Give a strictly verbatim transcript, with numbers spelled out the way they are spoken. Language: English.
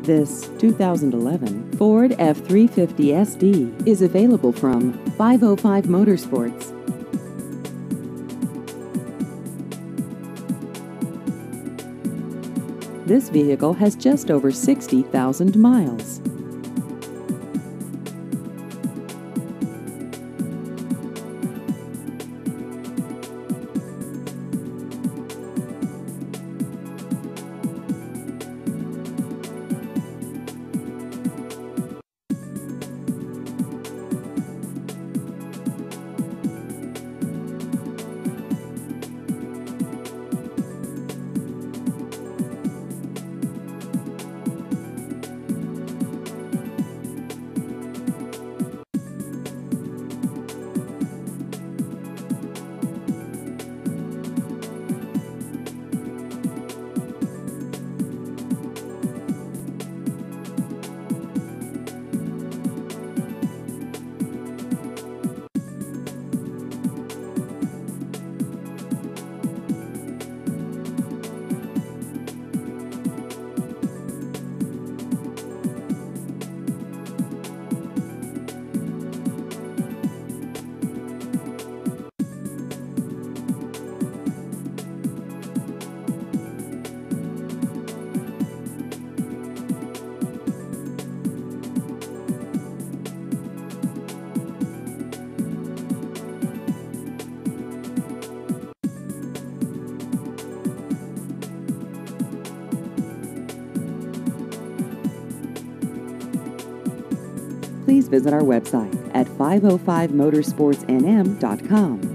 This two thousand eleven Ford F three fifty S D is available from five oh five Motorsports. This vehicle has just over sixty thousand miles. Please visit our website at five oh five motorsports n m dot com.